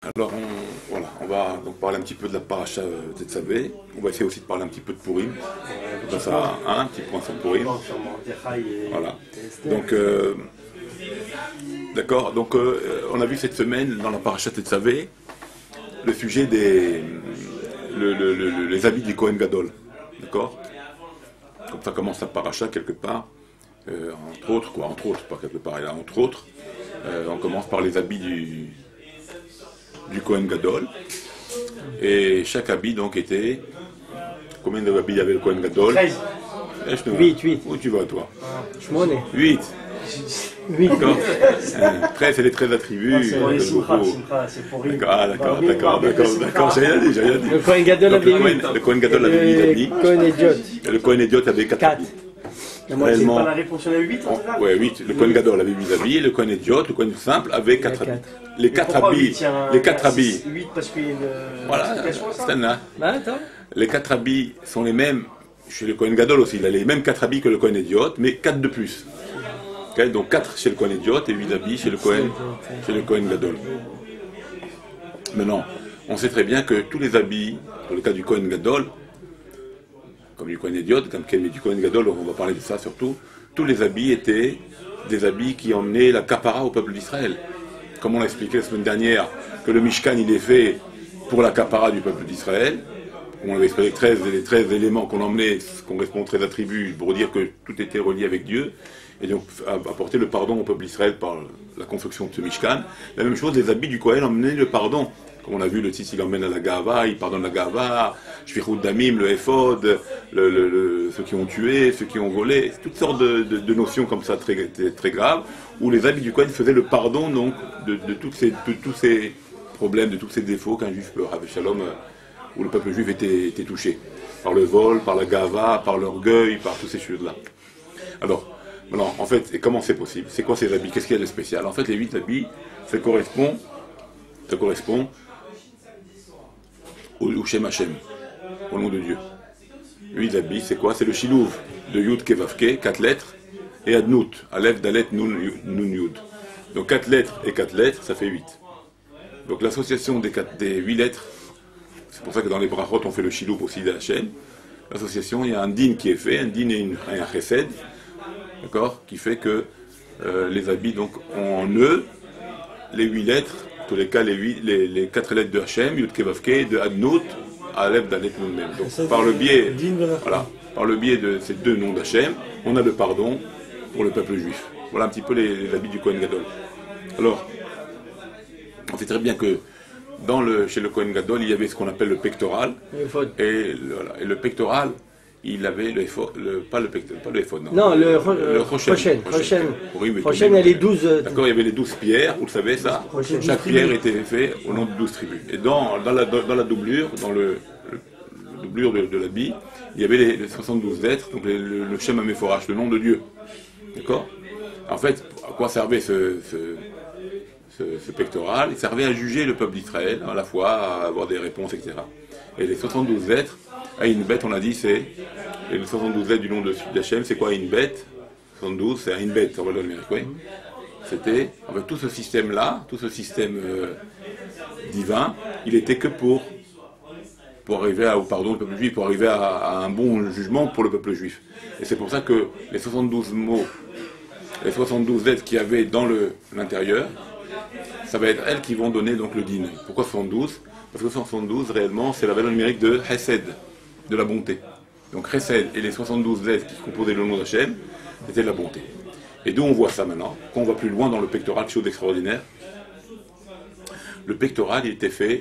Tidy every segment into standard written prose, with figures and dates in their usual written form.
Alors, voilà, on va donc parler un petit peu de la paracha Tetzavé. On va essayer aussi de parler un petit peu de Purim. Comme ça, un petit point sur Purim. Voilà. Donc, d'accord. Donc, on a vu cette semaine dans la paracha Tetzavé le sujet des les habits du Kohen Gadol. D'accord. Comme ça commence la paracha quelque part. Entre autres, pas quelque part, là, entre autres, on commence par les habits du Kohen Gadol. Et chaque habit donc était... Combien d'habits il y avait le Kohen Gadol? 13. 8. Où tu vas toi? 8. 8. D'accord. 13 c'est les 13 attributs. C'est pour les Simcha, c'est pour Rim. Ah d'accord, j'ai rien dit. Le Kohen Gadol avait 8. Le Kohen Gadol avait 8 habits. Le Kohen Idiot avait 4 habits. C'est pas la réponse, il y en a 8 en total? Ouais, 8. Le Kohen Gadol avait 8 habits, le Kohen Idiot, le Kohen simple avait 4 habits. Les 4 habits. 8 parce qu'il y a une voilà, explication à ça. Bah, attends. Les 4 habits sont les mêmes chez le Kohen Gadol aussi. Il a les mêmes 4 habits que le Kohen Idiot, mais 4 de plus. Okay, donc 4 chez le Kohen Idiot et 8 habits chez le Kohen Gadol. Maintenant, on sait très bien que tous les habits, dans le cas du Kohen Gadol, comme du Kohen Idiot, mais du Kohen Gadol, on va parler de ça surtout, tous les habits étaient des habits qui emmenaient la kapara au peuple d'Israël. Comme on l'a expliqué la semaine dernière, que le Mishkan il est fait pour la kapara du peuple d'Israël. On avait expliqué les 13 éléments qu'on emmenait, qu'on correspond aux 13 attributs, pour dire que tout était relié avec Dieu, et donc apporter le pardon au peuple d'Israël par la construction de ce Mishkan. La même chose, les habits du Kohen emmenaient le pardon. Comme on a vu, le Tzitz il emmène à la Gava, il pardonne la Gava, Shvichut Damim, le Ephod, ceux qui ont tué, ceux qui ont volé, toutes sortes de notions comme ça très graves, où les habits du Kohen faisaient le pardon donc de tous ces problèmes, de tous ces défauts qu'un juif peut avoir, Shalom, où le peuple juif était touché, par le vol, par la Gava, par l'orgueil, par toutes ces choses-là. Alors, en fait, et comment c'est possible? C'est quoi ces habits? Qu'est-ce qu'il y a de spécial? En fait, les 8 habits, ça correspond au Shem Hashem, au nom de Dieu. 8 habits, c'est quoi? C'est le Shilouv de Yud Kevavke, 4 lettres, et Adnout, Aleph, Dalet, Nun, Yud. Donc 4 lettres et 4 lettres, ça fait 8. Donc l'association des 8 lettres, c'est pour ça que dans les brachot, on fait le Shilouv aussi de Hashem. L'association, il y a un din qui est fait, un din et un chesed, d'accord, qui fait que les habits donc, ont en eux les 8 lettres, en tous les cas les 4 lettres de Hashem, Yud Kevavke, de Adnout, Aleph, Dalet, Nun même. Donc par le biais de ces deux noms d'Hachem, on a le pardon pour le peuple juif. Voilà un petit peu les habits du Kohen Gadol. Alors, on sait très bien que chez le Kohen Gadol, il y avait ce qu'on appelle le pectoral. Et le pectoral, il avait pas le ephod, non. Non, le Roshen. Roshen, elle est 12. D'accord, il y avait les 12 pierres, vous le savez ça. Chaque pierre était faite au nom de 12 tribus. Et dans la doublure, dans le doublure de l'habit, il y avait les 72 lettres, donc le Shem HaMeforash, le nom de Dieu. D'accord. En fait, à quoi servait ce pectoral? Il servait à juger le peuple d'Israël, à la fois à avoir des réponses, etc. Et les 72 lettres, à une bête, on a dit, c'est les 72 lettres du nom d'Hachem, c'est quoi une bête? 72, c'est une bête, on va le numérique, oui. C'était, en fait, tout ce système-là, tout ce système divin, il était que pour arriver au pardon du peuple juif, pour arriver à un bon jugement pour le peuple juif. Et c'est pour ça que les 72 mots, les 72 lettres qu'il y avait dans l'intérieur, ça va être elles qui vont donner donc le din. Pourquoi 72? Parce que 72, réellement, c'est la valeur numérique de Chesed, de la bonté. Donc Chesed et les 72 lettres qui composaient le nom d'Hachem, c'était la bonté. Et d'où on voit ça maintenant? Quand on va plus loin dans le pectoral, chose extraordinaire, le pectoral, il était fait,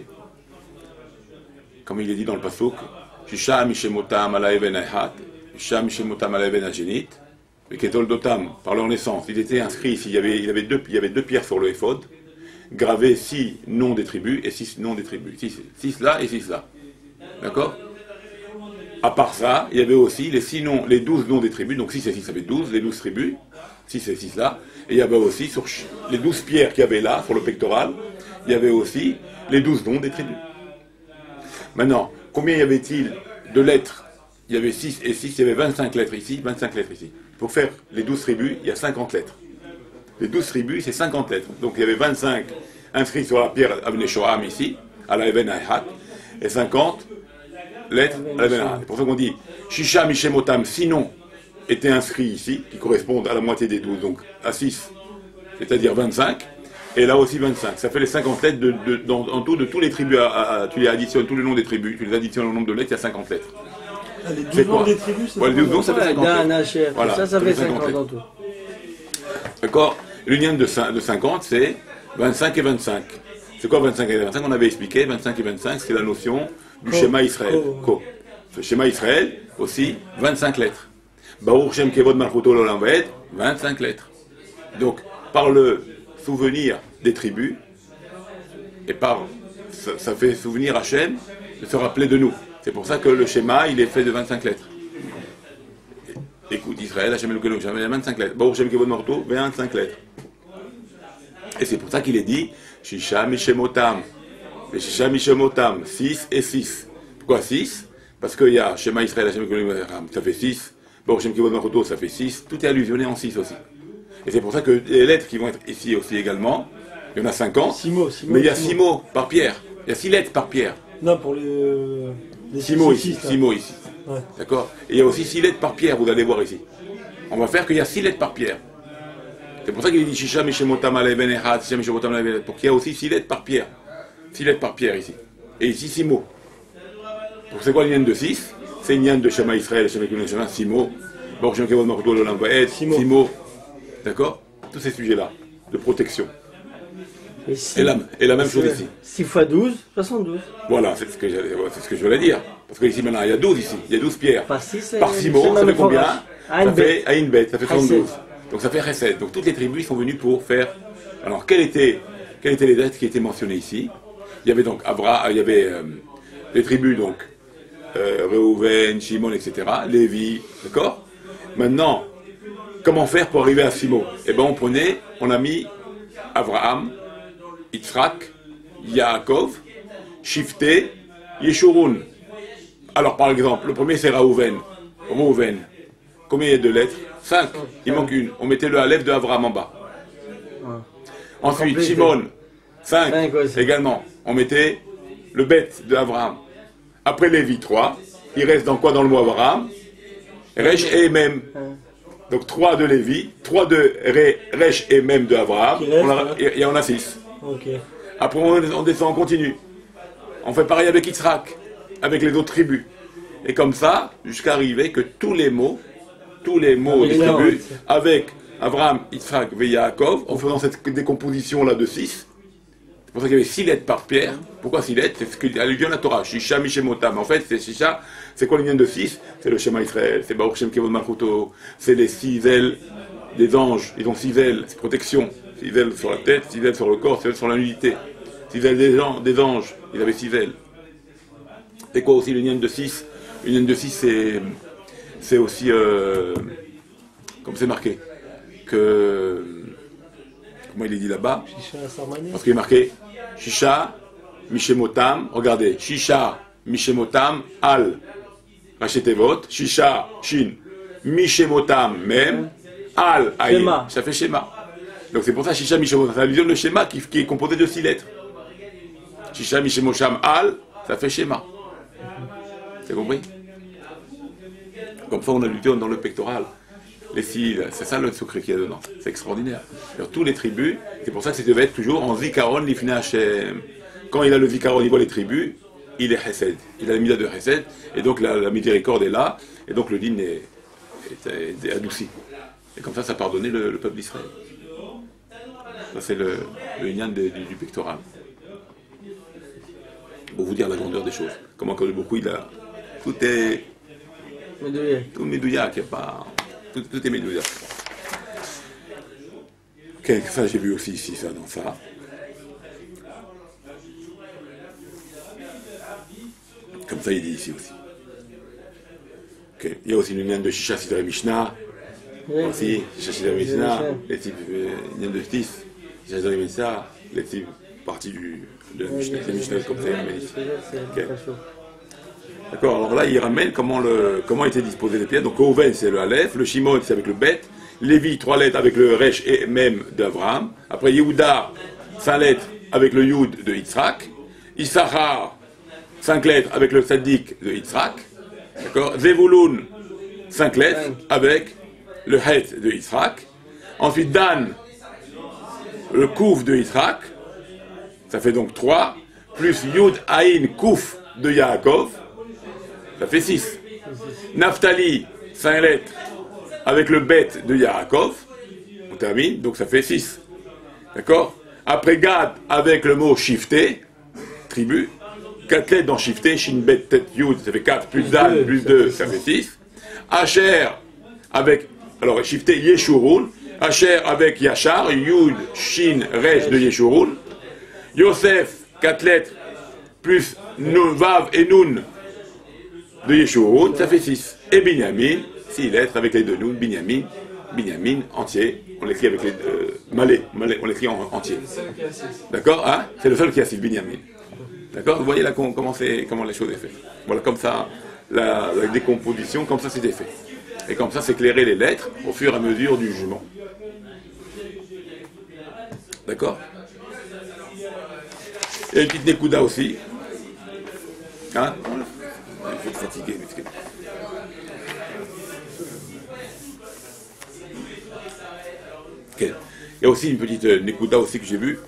comme il est dit dans le pasuk, Shisha mishemotam ala even hayhat, Shisha mishemotam ala even hajenit, et ketol dotam, par leur naissance, il était inscrit ici, il y avait deux pierres sur le éphod, gravés 6 noms des tribus et 6 noms des tribus. 6 là et 6 là. D'accord? À part ça, il y avait aussi les 12 noms des tribus, donc 6 et 6, ça fait 12, les 12 tribus, 6 et 6 là, et il y avait aussi, sur les 12 pierres qu'il y avait là, sur le pectoral, il y avait aussi les 12 noms des tribus. Maintenant, combien y avait-il de lettres? Il y avait 6 et 6, il y avait 25 lettres ici, 25 lettres ici. Pour faire les 12 tribus, il y a 50 lettres. Les 12 tribus, c'est 50 lettres. Donc il y avait 25 inscrits sur la pierre Avnei Shoham ici, à la Even Hayat, et 50 lettres à la Even Hayat. C'est pour ça qu'on dit Shisha Mishemotam, sinon, étaient inscrits ici, qui correspondent à la moitié des 12, donc à 6, c'est-à-dire 25, et là aussi 25. Ça fait les 50 lettres en tout de tous les tribus, tu les additionnes, tous les noms des tribus, tu les additionnes au nombre de lettres, il y a 50 lettres. Ah, les 12 noms des tribus, c'est les 12 noms, ça fait 50 lettres. Voilà, ça fait 50 en tout. D'accord. L'union de 50, c'est 25 et 25. C'est quoi 25 et 25? On avait expliqué, 25 et 25, c'est la notion du schéma Israël. Ce schéma Israël, aussi, 25 lettres. Baruch Shem Kevod Malchuto L'Olam Vaed, 25 lettres. Donc, par le souvenir des tribus, et ça fait souvenir Hachem de se rappeler de nous. C'est pour ça que le schéma, il est fait de 25 lettres. Écoute, Israël, Hachem Elokeinu, 25 lettres. Baruch Shem Kevod Malchuto, 25 lettres. Et c'est pour ça qu'il est dit Shisha Mishemotam. Et Shisha Mishemotam, 6 et 6. Pourquoi 6? Parce qu'il y a Shema Israël, Hachem Elokeinu, ça fait 6. Baruch Shem Kevod Malchuto, ça fait 6. Tout est allusionné en 6 aussi. Et c'est pour ça que les lettres qui vont être ici aussi également, il y en a 50. 6 mots, mais il y a 6 mots par pierre. Il y a 6 lettres par pierre. Non, pour les 6 mots ici. 6 mots ici. Ouais. D'accord? Et il y a aussi 6 lettres par pierre, vous allez voir ici. On va faire qu'il y a 6 lettres par pierre. C'est pour ça qu'il dit Shisha Mishemotam Alei Ben Echad, Shisha Mishemotam Alei Ben Echad, pour qu'il y a aussi 6 lettres par pierre. 6 lettres par pierre ici. Et ici 6 mots. Donc c'est quoi l'union de 6? C'est une union de Shema Israël, Shema Elokeinu, 6 mots. Baruch Shem Kevod Malchuto L'Olam Vaed, 6 mots. D'accord? Tous ces sujets-là, de protection. Et la même chose ici. 6 fois 12, 72. Voilà, c'est ce que je voulais dire. Parce que ici maintenant, il y a 12 ici. Il y a 12 pierres. Par 6 mots, ça fait combien? Ça fait Aïn Bet, ça fait 32. Donc ça fait Chesed. Donc toutes les tribus sont venues pour faire... Alors, quelles étaient les lettres qui étaient mentionnées ici? Il y avait donc les tribus, donc, Reuven, Shimon, etc., Lévi, d'accord? Maintenant, comment faire pour arriver à 6 mots? Eh bien, on a mis Abraham, Yitzhak, Yaakov, Shifté, Yeshurun. Alors, par exemple, le premier c'est Reuven. Combien il y a de lettres? 5. Il manque une. On mettait le Aleph de Abraham en bas. Ensuite, Shimon, 5 également. On mettait le Bet de Abraham. Après Lévi, 3. Il reste dans quoi dans le mot Abraham? Resh et Mem. Donc 3 de Lévi, 3 de Resh et Mem de Abraham. Et on a 6. Okay. Après on descend, on continue. On fait pareil avec Yitzhak, avec les autres tribus. Et comme ça, jusqu'à arriver que tous les mots des tribus, avec Abraham, Yitzhak et Yaakov, en faisant cette décomposition-là de 6, c'est pour ça qu'il y avait 6 lettres par pierre. Pourquoi 6 lettres? C'est ce qu'il allude à la Torah. Shisha Mishemotam. En fait, c'est Shisha, c'est quoi l'union de 6? C'est le Shema Israël, c'est Baruch Shem Kevod Malchuto, c'est les 6 ailes des anges. Ils ont 6 ailes, c'est protection. 6 ailes sur la tête, 6 ailes sur le corps, 6 ailes sur la nudité. 6 ailes des anges, ils avaient 6 ailes. C'est quoi aussi l'union de 6? L'union de 6, c'est aussi, comme c'est marqué, que... Comment il est dit là-bas? Parce qu'il est marqué Shisha, Mishemotam, regardez, Shisha, Mishemotam, Al, Rachetevot, Shisha, Shin, Mishemotam, Mem, Al, Aïe, ça fait schéma. Donc c'est pour ça Shisha, Mishemotam, ça allusionne le schéma qui est composé de 6 lettres. Shisha, Mishemotam, Al, ça fait schéma. T'as compris? Comme ça on allusionne dans le pectoral. Les cils, c'est ça le secret qu'il y a dedans. C'est extraordinaire. Alors, tous les tribus, c'est pour ça que ça devait être toujours en Zikaron, l'Ifna Hashem. Quand il a le Zikaron, il voit les tribus, il est Chesed. Il a la mida de Chesed, et donc la miséricorde est là, et donc le din est adouci. Et comme ça pardonnait le peuple d'Israël. Ça, c'est le lien du pectoral. Pour vous dire la grandeur des choses. Comment quand beaucoup il a. Tout est. Tout médouillac, il n'y a pas. Tout est médouillac. Okay, ça j'ai vu aussi ici, ça, dans ça. Comme ça il dit ici aussi. Okay. Il y a aussi une ligne de Shisha Sidre Mishnah. Aussi, Shisha Sidre Mishnah, les types ligne de 10. Shisha Sidre Mishnah, les types partie de la Mishnah. C'est Mishnah comme ça, il ramène ici. Okay. D'accord, alors là il ramène comment étaient disposées les pierres. Donc Reuven c'est le Aleph, le Shimon c'est avec le Bet, Lévi 3 lettres avec le Resh et Mem d'Abraham. Après Yehuda 5 lettres avec le Yud de Yitzhak. Issachar, 5 lettres avec le Tzadik de Yitzhak. D'accord. Zevulun, 5 lettres avec le Het de Yitzhak. Ensuite, Dan, le Kouf de Yitzhak. Ça fait donc 3. Plus Yud, Aïn, Kouf de Yaakov. Ça fait 6. Naphtali, 5 lettres avec le Bet de Yaakov. On termine, donc ça fait 6. D'accord. Après Gad, avec le mot Shifté, tribu. 4 lettres dans Shifté, Shin, Bet, Tet, Yud, ça fait 4, plus Dan, plus 2, ça fait 6. Asher, avec, alors Shifté, Yeshurun. Asher avec Yachar, Yud, Shin, Resh de Yeshurun. Yosef, 4 lettres, plus Nun, Vav et Nun de Yeshurun, ça fait 6. Et Binyamin, 6 lettres avec les deux Nun, Binyamin, entier, on l'écrit avec les Malé, on l'écrit en entier. D'accord, hein? C'est le seul qui a 6, Binyamin. D'accord. Vous voyez là comment les choses sont faites. Voilà, comme ça, la décomposition, comme ça c'était fait. Et comme ça, s'éclairer les lettres au fur et à mesure du jugement. D'accord. Il y a une petite Nekuda aussi. Hein? Il faut être fatigué. Okay. Il y a aussi une petite Nekuda aussi que j'ai vue.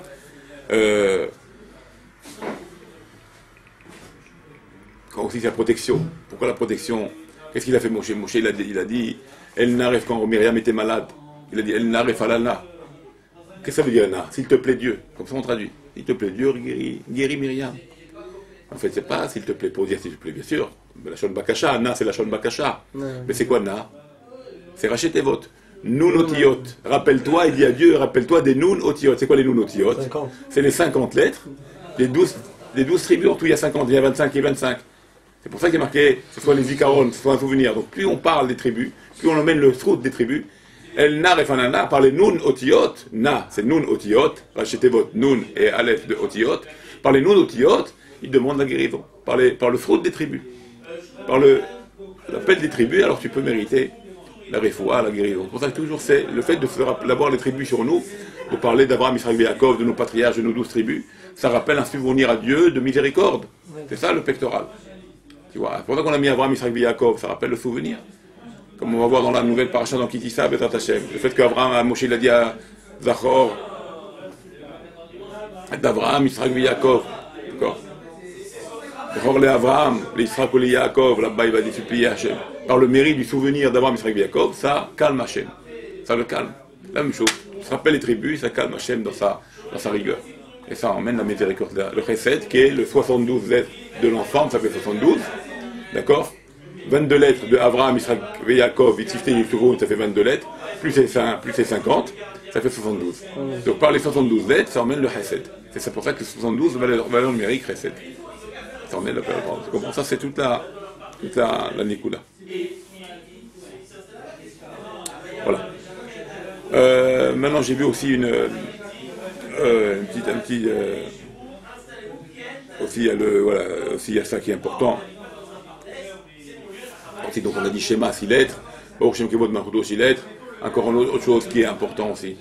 Quand aussi la protection. Pourquoi la protection? Qu'est-ce qu'il a fait Moshe? Moshe il a dit El Naref quand Myriam était malade. Il a dit El Naref Alana. Qu'est-ce que ça veut dire Na? S'il te plaît Dieu. Comme ça on traduit. S'il te plaît Dieu, guéris Myriam. En fait, c'est pas s'il te plaît pour dire s'il te plaît, bien sûr. La Shon Bakasha, Na c'est la Shon Bakasha. Mais c'est quoi Na? C'est Rachet Tevot. Nun Otiyot. Rappelle-toi, il dit à Dieu, rappelle-toi des Nun Otiyot. C'est quoi les Nun Otiyot? C'est les 50 lettres. Les 12 tribus, en tout il y a 50, il y a 25 et 25. C'est pour ça qu'il est marqué, que ce soit les Zikaron, ce soit un souvenir. Donc plus on parle des tribus, plus on emmène le route des tribus. El Nar et Fanana par les Nun Otiyot. Na, c'est Nun Otiyot. Rachetevot, Nun et Aleph de Otiyot. Par les Nun Otiyot, il demande la guérison. Par le fruit des tribus. Par l'appel des tribus, alors tu peux mériter la refoua, la guérison. C'est pour ça que toujours c'est le fait d'avoir les tribus sur nous, de parler d'Abraham, Israël, Yaakov, de nos patriarches, de nos 12 tribus, ça rappelle un souvenir à Dieu de miséricorde. C'est ça le pectoral. Tu vois, c'est pour ça qu'on a mis Abraham, Israël, Yaakov, ça rappelle le souvenir. Comme on va voir dans la nouvelle paracha dans Kitissa, Bezrat Hashem. Le fait qu'Abraham, Moshe l'a dit à Zachor, d'Abraham, Israël, Yaakov. D'accord. Zachor les Abraham, les Israël, les Yaakov, là-bas il va dire supplier Hashem. Par le mérite du souvenir d'Abraham, Israël, Yaakov, ça calme Hashem. Ça le calme. La même chose. Ça rappelle les tribus, ça calme Hashem dans sa rigueur. Et ça emmène la miséricorde. Le Chesed, qui est le 72 lettres de l'ensemble, ça fait 72. D'accord. 22 lettres de Abraham, Israël, Yaakov, Yitzhak, Yeshurun, ça fait 22 lettres. Plus c'est 50, ça fait 72. Donc par les 72 lettres, ça emmène le Chesed. C'est pour ça que 72 valeur numérique Chesed. Ça emmène la valeur. Tu comprends? Ça, c'est toute la Nekuda. Voilà. Maintenant, j'ai vu aussi aussi il y a ça qui est important. Aussi, donc on a dit schéma 6 lettres, Or Shem Kevod Machudo 6 lettres. Encore une autre chose qui est important aussi,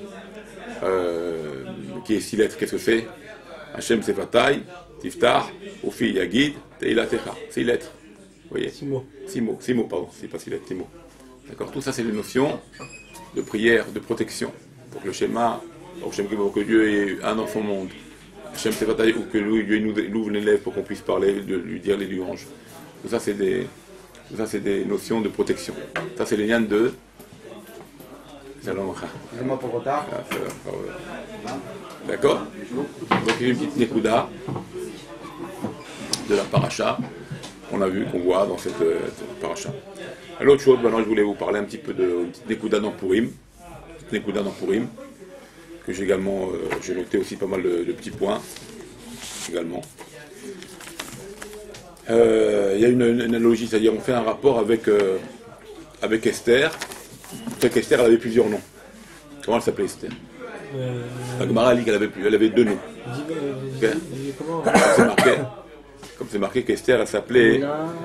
qui est 6 lettres. Qu'est-ce que c'est? Hashem Sefatai, Tiftar, Ofi Yagid, Teila Techa. 6 lettres. Vous voyez? 6 mots, pardon. C'est pas 6 lettres, 6 mots. D'accord. Tout ça, c'est des notions de prière, de protection. Pour que le schéma, que Dieu ait un dans son monde. Hashem Sefatai, ou que Dieu nous ouvre les lèvres pour qu'on puisse parler, lui dire les louanges. Tout ça, c'est des notions de protection. Ça, c'est les liens de. Excusez-moi pour le retard. D'accord. Donc, il y a une petite Nekuda de la paracha qu'on a vu, qu'on voit dans cette paracha. L'autre chose, maintenant, je voulais vous parler un petit peu de une petite Nekuda dans Purim. Que j'ai également, j'ai noté aussi pas mal de petits points également. Il y a une analogie, c'est-à-dire on fait un rapport avec Esther. Vous savez qu'Esther, elle avait plusieurs noms. Comment elle s'appelait Esther? La Gemara dit qu'elle avait 2 noms. Okay. Comme c'est marqué qu'Esther, elle s'appelait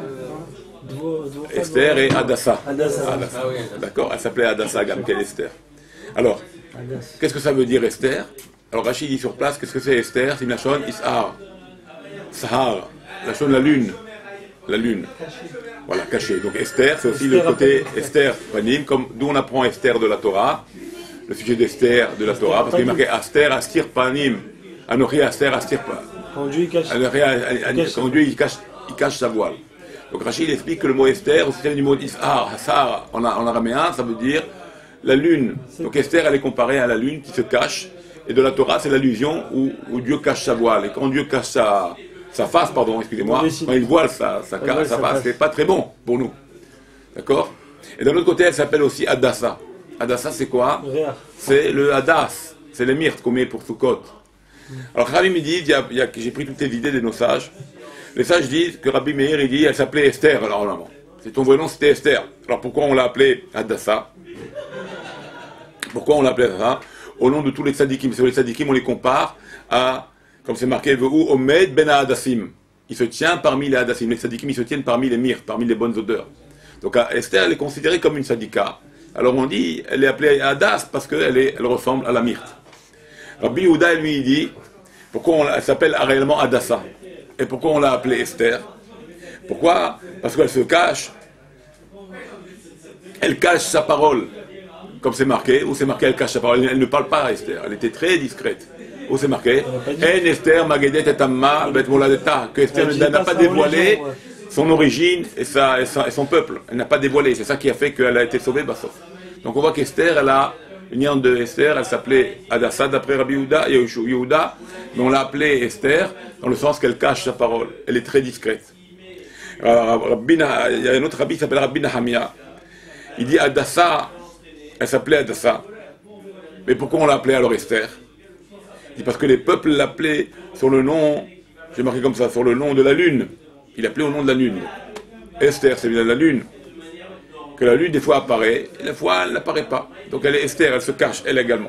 Esther et Adassa. D'accord. Elle s'appelait Adassa, Gamkel Esther. Alors, qu'est-ce que ça veut dire Esther? Alors Rachid dit sur place, qu'est-ce que c'est Esther? C'est une lachon Ishar. Sahar, lachon la lune. La lune. Voilà, caché. Donc Esther, c'est aussi le côté Esther Panim, comme d'où on apprend Esther de la Torah, le sujet d'Esther de la Torah, parce qu'il est marqué Esther, Astir Panim, Anochi Esther, Astir Panim. Quand Dieu il cache sa voile. Donc Rachid explique que le mot Esther, au système du mot Ishar, Hassar, en araméen, ça veut dire la lune. Donc Esther, elle est comparée à la lune qui se cache, et de la Torah, c'est l'allusion où Dieu cache sa voile. Et quand Dieu cache sa face, pardon, excusez-moi, quand il voile sa face, c'est pas très bon pour nous. D'accord? Et d'un autre côté, elle s'appelle aussi Hadassah. Hadassah, c'est quoi? C'est le Hadas, c'est les myrtes qu'on met pour Sukkot. Alors Rabbi me dit, j'ai pris toutes les idées de nos sages. Les sages disent que Rabbi Meir, il dit, elle s'appelait Esther. Alors non, c'est ton vrai nom, c'était Esther. Alors pourquoi on l'a appelée Hadassah? Pourquoi on l'a appelée Hadassah? Au nom de tous les tzadikim. Sur les tzadikim, on les compare à, comme c'est marqué, Ve'u Omed ben Hadassim. Il se tient parmi les Hadassim. Les tzadikim, ils se tiennent parmi les myrtes, parmi les bonnes odeurs. Donc Esther, elle est considérée comme une tzadika. Alors on dit, elle est appelée Hadas parce qu'elle ressemble à la myrte. Rabbi Yehuda, lui, il dit, pourquoi elle s'appelle réellement Hadassah? Et pourquoi on l'a appelée Esther? Pourquoi? Parce qu'elle se cache. Elle cache sa parole. Comme c'est marqué, où c'est marqué elle cache sa parole. Elle ne parle pas à Esther. Elle était très discrète. Où c'est marqué? En Esther, Magedet et Tamma, Bet Moladeta. Que Esther n'a pas dévoilé son origine et son peuple. Elle n'a pas dévoilé. C'est ça qui a fait qu'elle a été sauvée, Bassof. Donc on voit qu'Esther, elle a une niante de Esther, elle s'appelait Hadassah d'après Rabbi Yehuda, mais on l'a appelée Esther dans le sens qu'elle cache sa parole. Elle est très discrète. Alors, il y a un autre rabbi qui s'appelle Rabbi Nahamiah. Il dit Hadassah, elle s'appelait Hadassah. Mais pourquoi on l'a appelée alors Esther? Il dit parce que les peuples l'appelaient sur le nom, j'ai marqué comme ça, sur le nom de la lune. Il l'appelait au nom de la lune. Esther, c'est bien la lune. Que la lune, des fois, apparaît, et des fois, elle n'apparaît pas. Donc elle est Esther, elle se cache, elle également.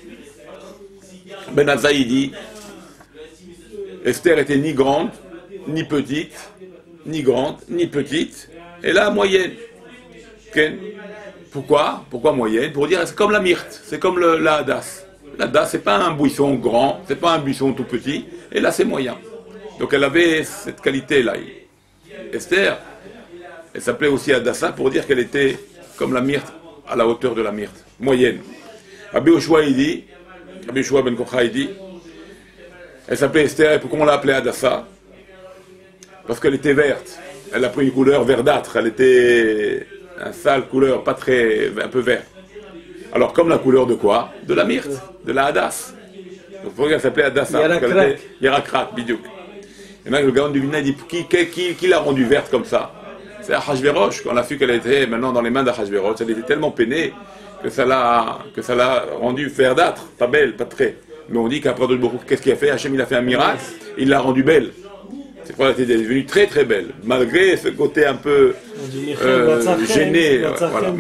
Ben Azaï dit, Esther était ni grande, ni petite, ni grande, ni petite, et là, moyenne. Okay. Pourquoi? Pourquoi moyenne? Pour dire, c'est comme la myrte, c'est comme la Hadas. La Hadas, c'est pas un buisson grand, c'est pas un buisson tout petit, et là, c'est moyen. Donc elle avait cette qualité-là. Esther, elle s'appelait aussi Hadassah pour dire qu'elle était comme la myrte, à la hauteur de la myrte, moyenne. Rabbi Yoshua, il dit, Rabbi Yoshua ben Kocha, il dit, elle s'appelait Esther, et pourquoi on l'a appelée Hadassah? Parce qu'elle était verte. Elle a pris une couleur verdâtre, elle était un sale couleur, pas très, un peu vert. Alors comme la couleur de quoi? De la myrte, de la Hadas. Donc pourquoi elle s'appelait Hadassah? Yarakrak, bidiouk. Et là, le Gaon du Vina dit, qui l'a rendue verte comme ça? C'est Achashverosh, quand on a su qu'elle était maintenant dans les mains d'Achashverosh, elle était tellement peinée que ça l'a rendue verdâtre, pas belle, pas très. Mais on dit qu'après qu'est-ce qu'il a fait? Hachem, il a fait un miracle, il l'a rendue belle. C'est pourquoi elle était devenue très très belle, malgré ce côté un peu gêné. Voilà.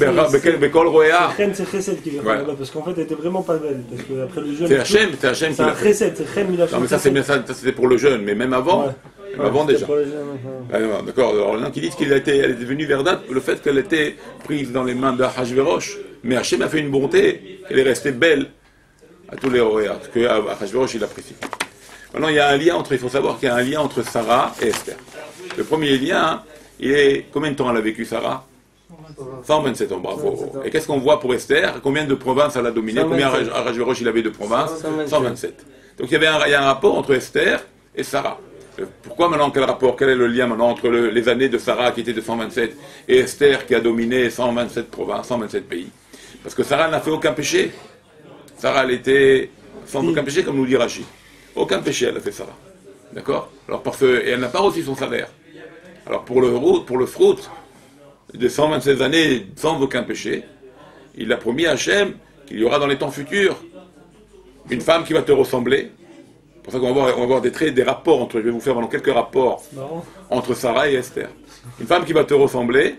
C'est Chesed qui vient là, parce qu'en fait elle était vraiment pas belle. Parce que après le jeûne. C'est Hachem qui l'a fait. C'est un Chesed, c'est Hachem, il a fait. Non mais ça c'était pour le jeûne, mais même avant. Ouais. Avant déjà. D'accord. Alors, il y en a qui disent qu'elle est devenue verdâtre, le fait qu'elle était prise dans les mains d'Achashverosh. Mais Hachem a fait une bonté, elle est restée belle à tous les Horéas, que Achashverosh il apprécie. Maintenant, il y a un lien il faut savoir qu'il y a un lien entre Sarah et Esther. Le premier lien, il est, combien de temps elle a vécu Sarah? 127 ans, bravo. Et qu'est-ce qu'on voit pour Esther? Combien de provinces elle a dominé? Combien Achashverosh il avait de provinces? 127. Donc il y a un rapport entre Esther et Sarah. Pourquoi maintenant, quel rapport, quel est le lien maintenant entre les années de Sarah qui était de 127 et Esther qui a dominé 127 provinces, 127 pays? Parce que Sarah n'a fait aucun péché. Sarah, elle était sans aucun péché, comme nous dit Rachi. Aucun péché, elle a fait Sarah. D'accord? Alors, et elle n'a pas reçu son salaire. Alors, pour le fruit de 127 années sans aucun péché, il a promis à Hachem qu'il y aura dans les temps futurs une femme qui va te ressembler. C'est pour ça qu'on va avoir des rapports entre, je vais vous faire quelques rapports entre Sarah et Esther. Une femme qui va te ressembler,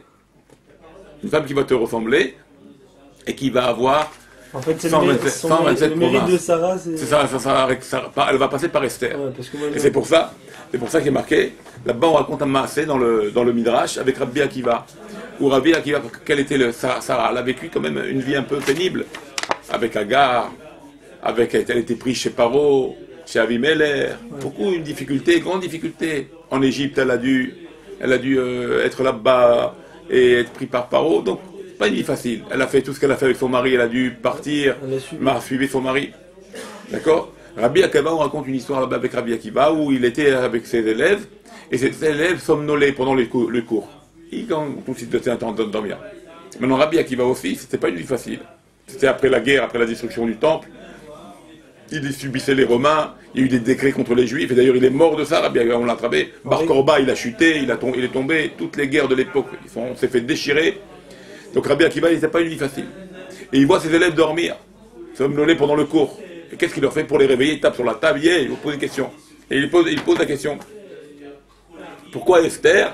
et qui va avoir en fait, 127 le mérite provinces. De Sarah, c'est ça, elle va passer par Esther. Ouais, et c'est pour ça qu'il est marqué, là-bas on raconte un maasé dans le Midrash avec Rabbi Akiva. Où Rabbi Akiva, quelle était Sarah? Elle a vécu quand même une vie un peu pénible, avec Agar, elle était prise chez Paro, chez Avimelech, beaucoup une difficulté, grande difficulté. En Égypte, elle a dû être là-bas et être prise par Paro, donc pas une vie facile. Elle a fait tout ce qu'elle a fait avec son mari, elle a dû partir, suivre son mari. D'accord? Rabbi Akiva, on raconte une histoire là-bas avec Rabbi Akiva où il était avec ses élèves et ses élèves somnolaient pendant le cours. Ils considéraient un temps de dormir. Maintenant, Rabbi Akiva aussi, c'était pas une vie facile. C'était après la guerre, après la destruction du temple. Il subissait les Romains, il y a eu des décrets contre les Juifs, et d'ailleurs il est mort de ça, Rabbi Akiva, on l'a attrapé. Bar Korba, il a chuté, il est tombé, toutes les guerres de l'époque, on s'est fait déchirer. Donc Rabbi Akiva, il n'était pas une vie facile. Et il voit ses élèves dormir, somnoler pendant le cours. Et qu'est-ce qu'il leur fait pour les réveiller? Il tape sur la table, il vous pose une question. Et il pose la question. Pourquoi Esther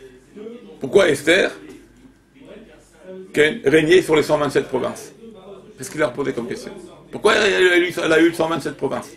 régnait sur les 127 provinces? Qu'est-ce qu'il leur posait comme question? Pourquoi elle a eu 127 provinces?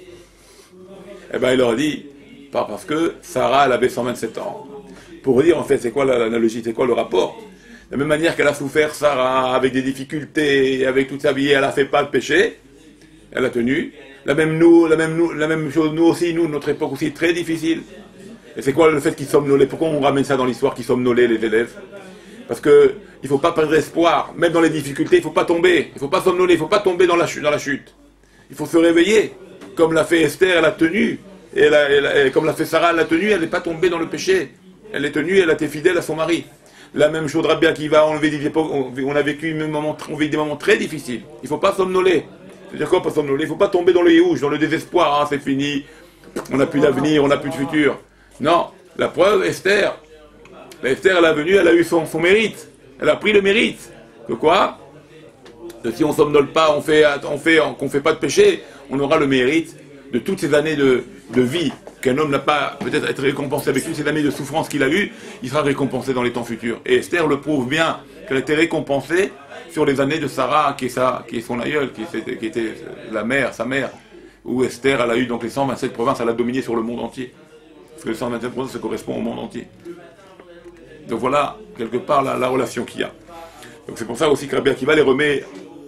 Eh bien, il leur a dit, pas parce que Sarah, elle avait 127 ans. Pour dire, en fait, c'est quoi l'analogie, c'est quoi le rapport? De la même manière qu'elle a souffert, Sarah, avec des difficultés, avec toute sa vie, elle n'a fait pas de péché, elle a tenu. La même chose, nous aussi, notre époque aussi, très difficile. Et c'est quoi le fait qu'ils somnolaient? Pourquoi on ramène ça dans l'histoire, qu'ils somnolaient, les élèves? Parce que il ne faut pas perdre espoir, même dans les difficultés, il ne faut pas tomber, il ne faut pas somnoler, il ne faut pas tomber dans la chute. Il faut se réveiller, comme l'a fait Esther, elle a tenu, et comme l'a fait Sarah, elle a tenu, elle n'est pas tombée dans le péché. Elle est tenue, elle a été fidèle à son mari. La même chose, Rabbi Akiva, on a vécu des moments très difficiles. Il ne faut pas somnoler. C'est-à-dire quoi, pas somnoler? Il ne faut pas tomber dans le yéhouch, dans le désespoir, c'est fini, on n'a plus d'avenir, on n'a plus de futur. Non, la preuve, Esther, elle est venue, elle a eu son mérite. Elle a pris le mérite. De quoi? Si on ne somnole pas, qu'on ne fait pas de péché, on aura le mérite de toutes ces années de vie qu'un homme n'a pas peut-être être récompensé avec toutes ces années de souffrance qu'il a eues, il sera récompensé dans les temps futurs. Et Esther le prouve bien qu'elle a été récompensée sur les années de Sarah, qui est son aïeul, qui était sa mère, où Esther, elle a eu donc les 127 provinces, elle a dominé sur le monde entier. Parce que les 127 provinces, ça correspond au monde entier. Donc voilà, quelque part, la relation qu'il y a. Donc c'est pour ça aussi que Rabbi Akiva les remet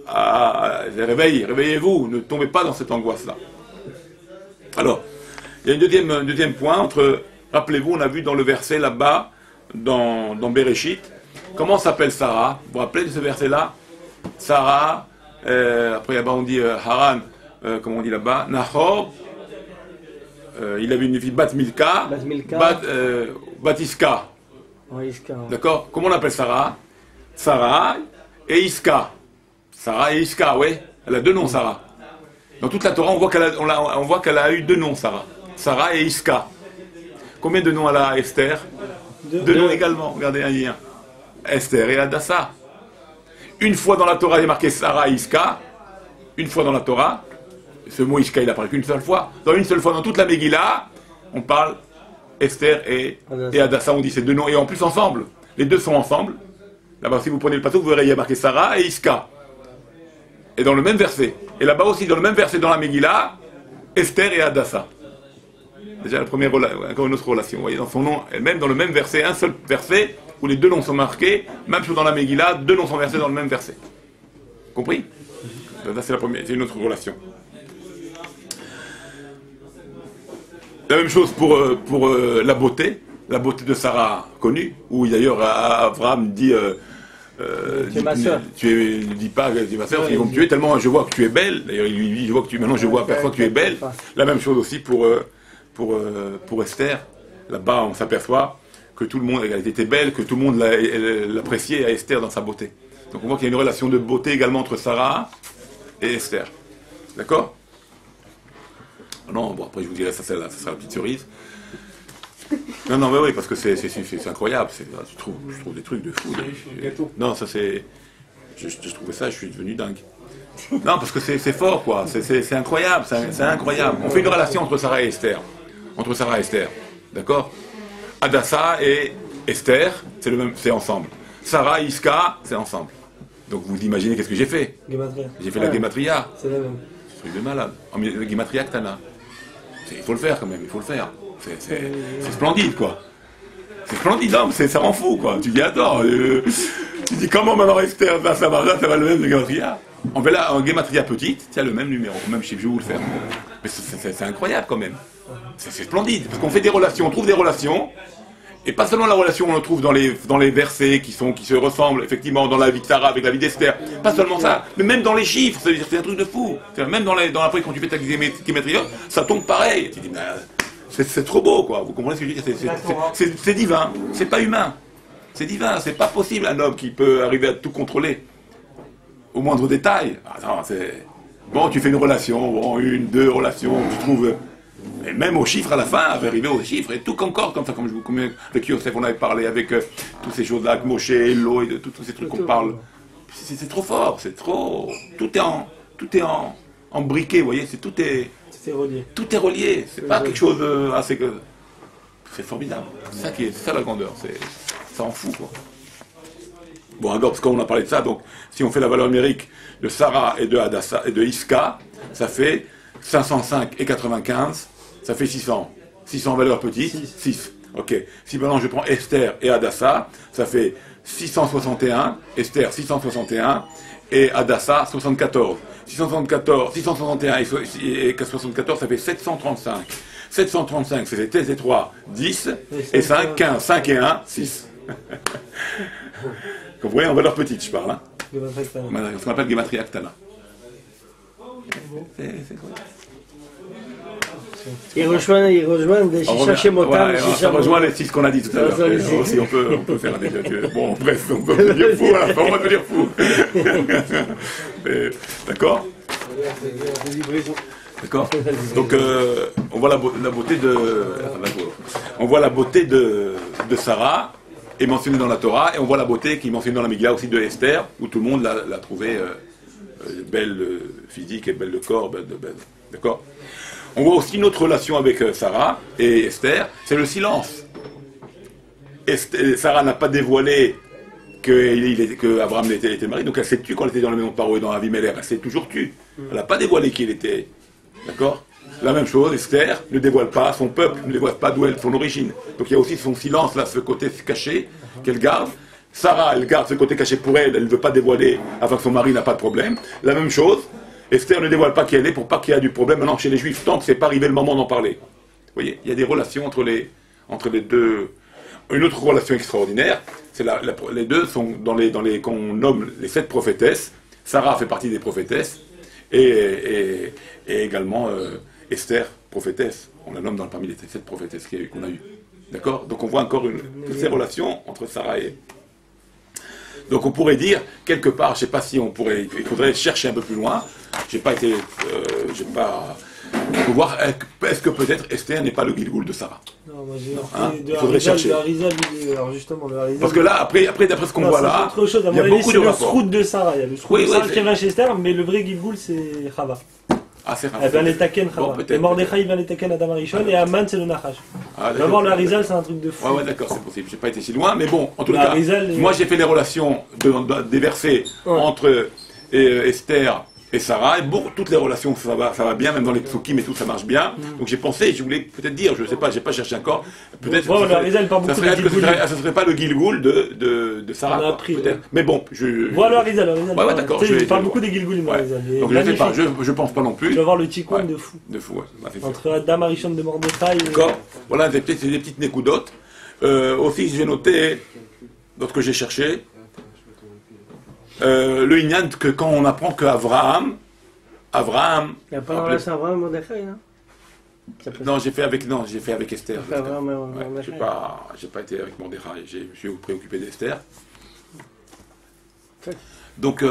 réveillez-vous, ne tombez pas dans cette angoisse-là. Alors, il y a un deuxième point rappelez-vous, on a vu dans le verset là-bas, dans Bereshit, comment s'appelle Sarah? Vous vous rappelez de ce verset-là? Sarah, après là-bas on dit Haran, comment on dit là-bas? Nahor, il avait une fille Bat Milka, Bat Iska. D'accord? Comment on appelle Sarah? Sarah et Iska. Sarah et Iska, oui. Elle a deux noms, Sarah. Dans toute la Torah, on voit qu'elle a eu deux noms, Sarah. Sarah et Iska. Combien de noms elle a, Esther? Deux noms également. Regardez un lien. Esther et Hadassah. Une fois dans la Torah, il est marqué Sarah et Iska. Une fois dans la Torah. Ce mot Iska, il apparaît qu'une seule fois. Dans une seule fois, dans toute la Megillah, on parle Esther et Hadassah. On dit ces deux noms. Et en plus, ensemble. Les deux sont ensemble. Là-bas, si vous prenez le passeau, vous verrez, il y a marqué Sarah et Iska. Et dans le même verset. Et là-bas aussi, dans le même verset dans la Megillah, Esther et Hadassah. Déjà la première encore une autre relation. Vous voyez, dans son nom, même dans le même verset, un seul verset, où les deux noms sont marqués, même chose dans la Megillah, deux noms sont versés dans le même verset. Compris? Ça, c'est la première, c'est une autre relation. La même chose pour la beauté de Sarah connue, où d'ailleurs Abraham dit tu es ma soeur. Tu dis pas que tu es ma soeur, ils vont me tuer tellement je vois que tu es belle. D'ailleurs, il lui dit je vois que maintenant je vois à personne que tu es belle. La même chose aussi pour Esther. Là-bas, on s'aperçoit que tout le monde, elle était belle, que tout le monde l'appréciait à Esther dans sa beauté. Donc on voit qu'il y a une relation de beauté également entre Sarah et Esther. D'accord? Non, bon après je vous dirai ça sera la petite cerise. Non, mais oui, parce que c'est incroyable. Je trouve des trucs de fou. Non, ça c'est... Je trouvais ça, je suis devenu dingue. Non, parce que c'est fort, quoi. C'est incroyable, c'est incroyable. On fait une relation entre Sarah et Esther. D'accord? Hadassah et Esther, c'est ensemble. Sarah et Iska, c'est ensemble. Donc vous imaginez qu'est-ce que j'ai fait? J'ai fait la Gematria. C'est la même. C'est un truc de malade. La Gematria Ktana. Il faut le faire quand même, il faut le faire. C'est splendide, quoi. C'est splendide, non, ça rend fou, quoi. Tu dis, attends, tu dis, comment maintenant Esther, ça va le même de Gematria? en Gematria petite, il y a le même numéro, même chiffre, je vais vous le faire. Mais c'est incroyable quand même. C'est splendide, parce qu'on fait des relations, on trouve des relations, et pas seulement la relation on le trouve dans les versets qui se ressemblent effectivement dans la vie de Sarah avec la vie d'Esther, pas seulement ça, mais même dans les chiffres, c'est un truc de fou. Même après quand tu fais ta Gematria, ça tombe pareil. Tu dis, c'est trop beau quoi, vous comprenez ce que je veux dire, c'est divin, c'est pas humain. C'est divin, c'est pas possible un homme qui peut arriver à tout contrôler. Au moindre détail. Attends, bon, tu fais une relation, bon, 1, 2 relations, tu trouves. Et même aux chiffres à la fin, arriver aux chiffres, et tout encore comme ça, comme avec Yosef, on avait parlé avec toutes ces choses-là, avec Moshe, Elo, et de tous ces trucs qu'on parle. C'est trop fort, c'est trop. Tout est en briquet, vous voyez, tout est relié. Tout est relié, c'est pas quelque chose assez que. C'est formidable. C'est ça la grandeur, ça en fout, quoi. Bon, alors, parce qu'on a parlé de ça, donc, si on fait la valeur numérique de Sarah et de Hadassah et de Iska, ça fait 505 et 95, ça fait 600. 600 valeurs petites, 6. Ok. Si maintenant je prends Esther et Hadassah, ça fait 661, Esther 661 et Hadassah 74. 661 et 74, ça fait 735. 735, c'est 13 et 3, 10, et 5, 15. 5 et 1, 6. Vous voyez, en valeur petite, je parle. Hein. Ce qu'on appelle Gematria Ktana. Ils rejoignent des Shisha Shemotam. Ça rejoint les 6 qu'on a dit tout à l'heure. Aussi, on peut faire des... Bon, bref, on peut devenir fou, hein, on va devenir fou. D'accord. D'accord. Donc, on voit la beauté de... On voit la beauté de Sarah, est mentionnée dans la Torah, et on voit la beauté qui est mentionnée dans la Megillah aussi de Esther, où tout le monde l'a trouvée belle physique et belle de corps. D'accord. On voit aussi une autre relation avec Sarah et Esther, c'est le silence. Sarah n'a pas dévoilé que Abraham était marié, donc elle s'est tue quand elle était dans la maison de Paro et dans Avimelech, elle s'est toujours tue. Elle n'a pas dévoilé qui il était. D'accord. La même chose, Esther ne dévoile pas son peuple, ne dévoile pas d'où elle, son origine. Donc il y a aussi son silence, là, ce côté caché qu'elle garde. Sarah, elle garde ce côté caché pour elle, elle ne veut pas dévoiler afin que son mari n'a pas de problème. La même chose, Esther ne dévoile pas qui elle est pour pas qu'il y ait du problème maintenant chez les Juifs, tant que c'est pas arrivé le moment d'en parler. Vous voyez, il y a des relations entre les deux. Une autre relation extraordinaire, c'est les deux sont qu'on nomme les 7 prophétesses. Sarah fait partie des prophétesses et également Esther, prophétesse. On la nomme parmi les 7 prophétesses qu'on a eues. D'accord. Donc on voit encore ces relations entre Sarah et... Donc on pourrait dire, quelque part, je ne sais pas si il faudrait chercher un peu plus loin, il faut voir, est-ce que peut-être Esther n'est pas le Gilgoul de Sarah? Non, moi il faudrait chercher. Alors justement, parce que là, après d'après ce qu'on voit là, il y a beaucoup de rapports. C'est le Srout de Sarah, il y a le Srout de Sarah qui vient chez Esther, mais le vrai Gilgoul c'est Chava. Ah, c'est Chava. Elle vient les Taken Chava. Et Mordechai vient les Taken Adam Arishon, et Aman c'est le Nachash. D'abord le Harizal c'est un truc de fou. Ouais, d'accord, c'est possible, j'ai pas été si loin, mais bon, en tout cas, moi j'ai fait les relations des versets entre Esther et Sarah, et toutes les relations, ça va bien, même dans les psukim et tout, ça marche bien. Donc j'ai pensé, je voulais peut-être dire, je ne sais pas, j'ai pas cherché encore, peut-être ça serait pas le Gilgoul de Sarah, peut-être. Mais bon, voilà Harizal. Ouais, d'accord. Je parle beaucoup des Gilgoulim, Harizal. Donc je sais pas, je pense pas non plus. Tu vas voir le tikkun de fou. De fou, ouais. Entre Adam Arishon de Mordechai. D'accord. Voilà, c'est des petites nécoudotes. Aussi, j'ai noté, d'autres que j'ai cherché, le Inyan que quand on apprend que Abraham. Il n'y a pas de relation Abraham et Mordechai, non? Non, j'ai fait avec Esther. J'ai pas été avec Mordechai, je me suis préoccupé d'Esther. Donc,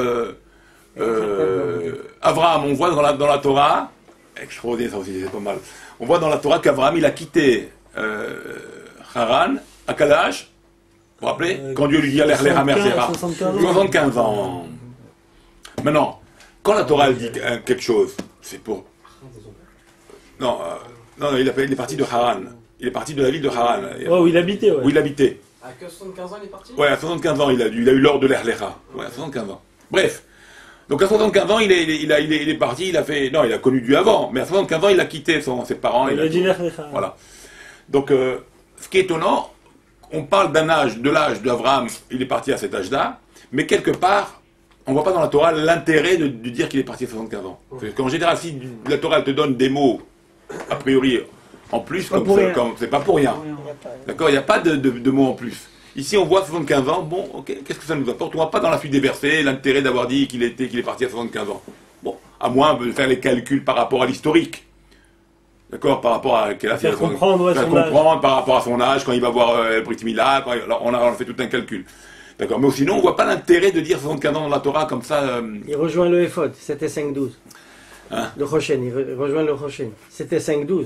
Abraham, on voit dans la Torah, extraordinaire ça aussi, c'est pas mal. On voit dans la Torah qu'Abraham il a quitté Haran, à quel âge? Vous vous rappelez? Quand Dieu lui dit aller à Merzera. 75 ans. Maintenant, quand la Torah dit quelque chose, c'est pour. Non, il est parti de Haran. Il est parti de la ville de Haran. Où il habitait, ouais. Où il habitait. À 75 ans, il est parti? Ouais, à 75 ans, il a eu l'ordre de l'Erlecha. Ouais, à 75 ans. Bref. Donc à 75 ans, il est parti, il a connu Dieu avant, mais à 75 ans, il a quitté ses parents. Il a dit l'Erlecha. Voilà. Donc, ce qui est étonnant, on parle de l'âge d'Abraham, il est parti à cet âge-là, mais quelque part, on ne voit pas dans la Torah l'intérêt de dire qu'il est parti à 75 ans. Parce qu'en général, si la Torah elle te donne des mots, a priori, en plus, c'est pas pour rien. D'accord? Il n'y a pas de mots en plus. Ici, on voit 75 ans, bon, ok, qu'est-ce que ça nous apporte? On ne voit pas dans la suite des versets l'intérêt d'avoir dit qu'il est parti à 75 ans. Bon, à moins de faire les calculs par rapport à l'historique. D'accord? Par rapport à quel âge faire comprendre, par rapport à son âge, quand il va voir le Brit Mila, alors on a fait tout un calcul. D'accord? Mais sinon, on ne voit pas l'intérêt de dire 75 ans dans la Torah comme ça. Il rejoint le Ephod, c'était 5-12. Hein? Le Rochen, il rejoint le Rochen. C'était 5-12.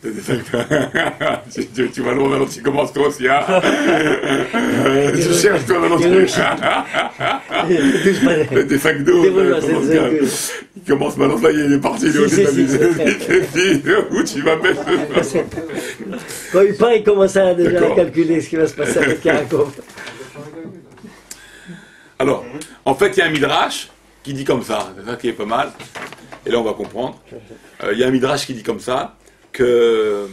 Tu vas loin maintenant, tu commences toi aussi, hein. Tu cherches toi maintenant. Des 5-12. Il commence maintenant, ça y est, il est parti, il est au où tu vas mettre. Quand il part, il commence à déjà calculer ce qui va se passer avec Yaakov. Alors, en fait, il y a un midrash qui dit comme ça, c'est ça qui est pas mal, et là on va comprendre. Il y a un midrash qui dit comme ça, que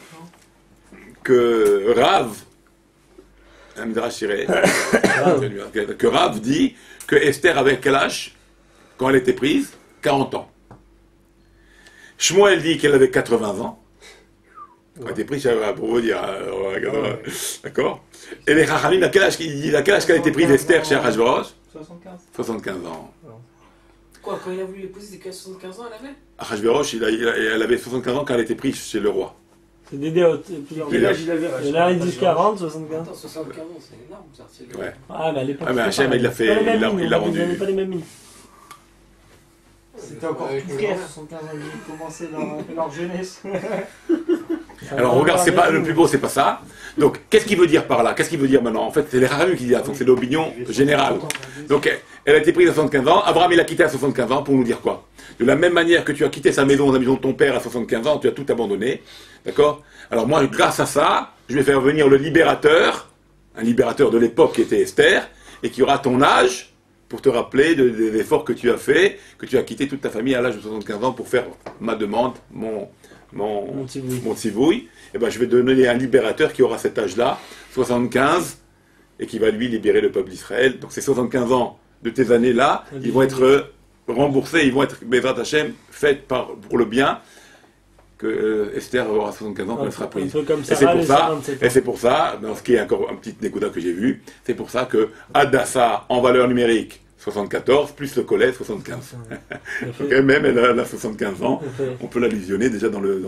Rav, un midrash tiré, que Rav dit que Esther avait quel âge quand elle était prise? 40 ans. Shmuel dit qu'elle avait 80 ans. Quand elle était prise, pour vous dire, d'accord? Et les Chachamim, à quel âge qu'elle a été prise Esther chez Achashverosh? 75 ans. Quoi, quand il a voulu l'épouser, c'est qu'à 75 ans elle avait? Achashverosh, elle avait 75 ans quand elle était prise chez le roi. C'est des déotes. Il y en a un qui dit 40, 75. Attends, 75 ans, c'est énorme ça. Ouais. Ah, mais à l'époque. Ah, mais Hachem, il l'a fait, il l'a rendu. Ils n'avaient pas les mêmes mines. C'était encore tout frais, 75 ans, ils commençaient leur jeunesse. Alors regarde, c'est pas le plus beau, c'est pas ça. Donc qu'est-ce qu'il veut dire par là? Qu'est-ce qu'il veut dire maintenant? En fait, c'est les Chachamim qui disent ça, donc c'est l'opinion générale. Donc elle a été prise à 75 ans, Abraham il a quitté à 75 ans pour nous dire quoi? De la même manière que tu as quitté sa maison, la maison de ton père à 75 ans, tu as tout abandonné. D'accord? Alors moi, grâce à ça, je vais faire venir le libérateur, un libérateur de l'époque qui était Esther, et qui aura ton âge, pour te rappeler des efforts que tu as fait, que tu as quitté toute ta famille à l'âge de 75 ans pour faire ma demande, mon tzivouï. Et ben je vais donner un libérateur qui aura cet âge-là, 75, et qui va lui libérer le peuple d'Israël. Donc ces 75 ans de tes années-là, ils vont être remboursés, ils vont être, Bezrat Hashem, faits pour le bien, que Esther aura 75 ans quand elle sera prise. Et c'est pour ça, dans ce qui est encore un petit nécouda que j'ai vu, c'est pour ça que Hadassah, en valeur numérique, 74, plus le collège, 75. Et même elle a 75 ans, on peut la visionner déjà dans le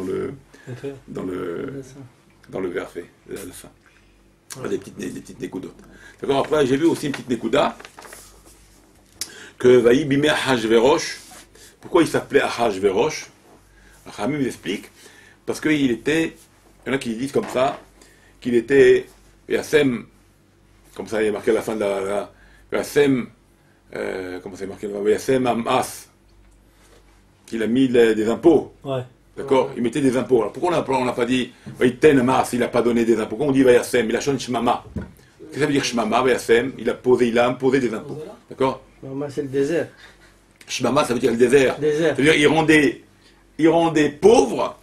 verset. Des petites nékoudotes. D'accord, après j'ai vu aussi une petite nékouda, que Vaï Bimé Achashverosh, pourquoi il s'appelait Achashverosh? Ramim explique, parce qu'il était, il y en a qui disent comme ça, qu'il était Yassem, comme ça il est marqué à la fin de la Yassem, comment c'est marqué là, Yassem Amas, qu'il a mis des impôts. Ouais. D'accord? Il mettait des impôts. Alors pourquoi on n'a pas dit Vaïten Amas, il n'a pas donné des impôts? Pourquoi on dit Vayassem? Il a changé Shmama. Qu'est-ce que ça veut dire Shmama, Vayassem? Il a imposé des impôts. D'accord? Shmama, c'est le désert. Shmama, ça veut dire le désert. Ça veut dire il rendait pauvre,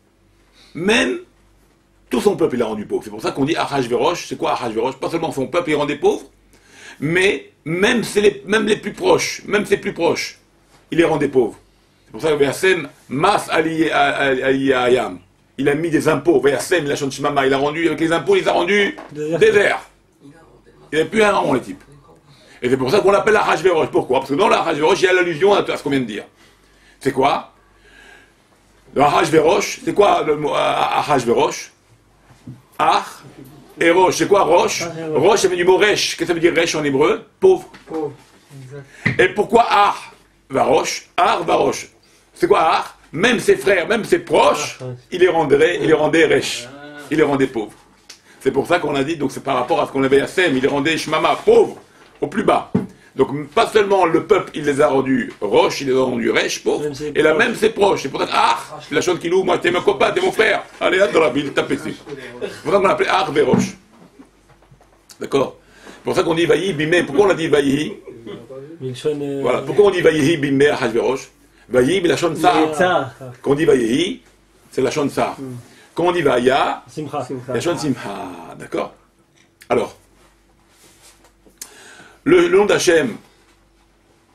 même tout son peuple il a rendu pauvre. C'est pour ça qu'on dit Achashverosh. C'est quoi Achashverosh? Pas seulement son peuple il rendait pauvre, mais même les plus proches, même ses plus proches, il les rendait pauvres. C'est pour ça que Vayassem Mas Aliyayam, il a mis des impôts. Vayassem, il a chanté Shmama, il a rendu, avec les impôts, il les a rendus désert. Il n'y avait plus un rond les types. Et c'est pour ça qu'on l'appelle Achashverosh. Pourquoi? Parce que dans l'Achashverosh, il y a l'allusion à ce qu'on vient de dire. C'est quoi? Le Achashverosh, c'est quoi le mot Achashverosh? Ach et Rosh, c'est quoi Rosh? Rosh, ça veut dire du mot Resh. Qu'est-ce que ça veut dire Resh en hébreu? Pauvre. Et pourquoi Ach Varosh? Ach Varosh. C'est quoi Ach? Même ses frères, même ses proches, il les rendait Resh. Il les rendait pauvres. C'est pour ça qu'on a dit, donc c'est par rapport à ce qu'on avait à Sem, il les rendait Shmama, pauvres, au plus bas. Donc, pas seulement le peuple, il les a rendus roches, il les a rendus rêches, pauvres, et là même ses proches. C'est pour ça que, la chose qui loue, moi, t'es mon copain, t'es mon frère. Allez, là, dans la ville, tapez dessus. C'est pour ça qu'on l'appelait Verosh. D'accord? C'est pour ça qu'on dit Vaïhi, Bimé. Pourquoi on a dit Vaïhi? Voilà. Pourquoi on dit Vaïhi, Bimé, Achashverosh? Vaïhi, mais la chon Tsar. Quand on dit Vaïhi, c'est la chon Tsar. Quand on dit Vaïa, la chon Simcha. D'accord? Alors, le nom d'Hachem,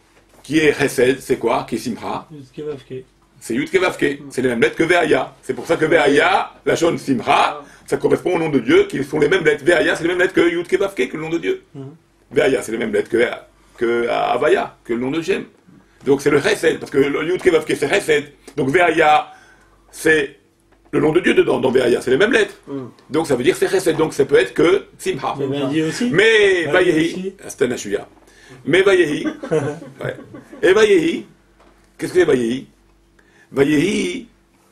qui est Chesed, c'est quoi? Qui est Simcha? C'est Yud Kevavke. C'est les mêmes lettres que Ve'aya. C'est pour ça que Ve'aya, la Shon Simcha, ça correspond au nom de Dieu, qui sont les mêmes lettres. Ve'aya, c'est les mêmes lettres que Yud Kevavke, que le nom de Dieu. Ve'aya, c'est les mêmes lettres que Avaya, que le nom de Shem. Donc c'est le Chesed, parce que le Yud Kevavke, c'est Chesed. Donc Ve'aya, c'est le nom de Dieu dedans, dans Ve'aya, c'est les mêmes lettres. Donc ça veut dire c'est Chesed, donc ça peut être que Simcha. Mais Vayehi, c'est un Ashuya. Mais Vayehi, ouais. Et Vayehi, qu'est-ce que c'est Vayehi? Vayehi,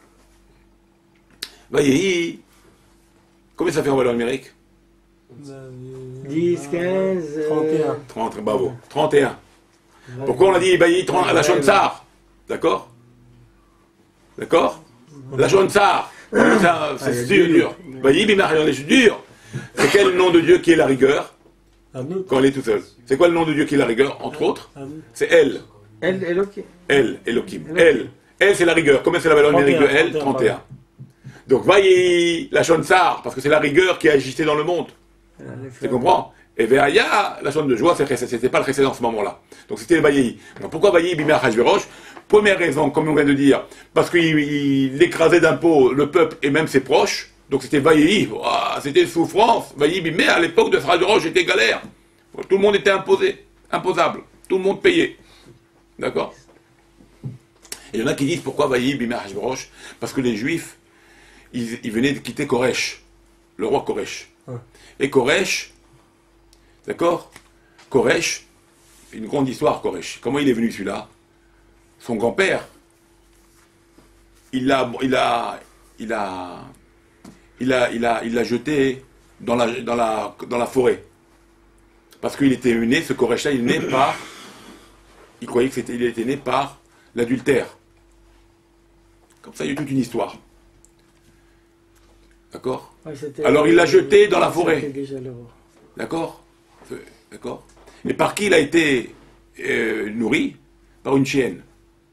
combien ça fait en valeur numérique? 10, 15... 31. 30, bravo. 31. Pourquoi on a dit Vayehi à la Shon Tsar? D'accord? D'accord? La Shon Tsar. C'est dur. Vayehi Bimarion, c'est dur. C'est quel nom de Dieu qui est la rigueur? Quand il est tout seul. C'est quoi le nom de Dieu qui est la rigueur, entre autres? C'est El. El, Elohim. El, Elohim. El. El, c'est la rigueur. Combien c'est la valeur numérique de El? 31. Donc, voyez la Shon Tsar, parce que c'est la rigueur qui agissait dans le monde. Tu comprends? Et Ve'aya, la Shon de joie, c'était pas le Chesed en ce moment-là. Donc, c'était le Vayehi. Donc, pourquoi Vayehi Bimei Achashverosh? Première raison, comme on vient de dire, parce qu'il écrasait d'impôts le peuple et même ses proches. Donc, c'était Vayehi. Oh, c'était souffrance. Vayehi Bimei, à l'époque de Achashverosh, c'était galère. Tout le monde était imposé, imposable. Tout le monde payait. D'accord? Et il y en a qui disent pourquoi Vayehi Bimei Achashverosh? Parce que les Juifs, ils venaient de quitter Koresh, le roi Koresh. Et Koresh, d'accord? Koresh, c'est une grande histoire, Koresh. Comment il est venu celui-là? Son grand-père, il l'a jeté dans la forêt. Parce qu'il était né, ce Koresh-là, il croyait qu'il était né par l'adultère. Comme ça, il y a toute une histoire. D'accord? Alors il l'a jeté dans la forêt. D'accord? D'accord? Et par qui il a été nourri? Par une chienne.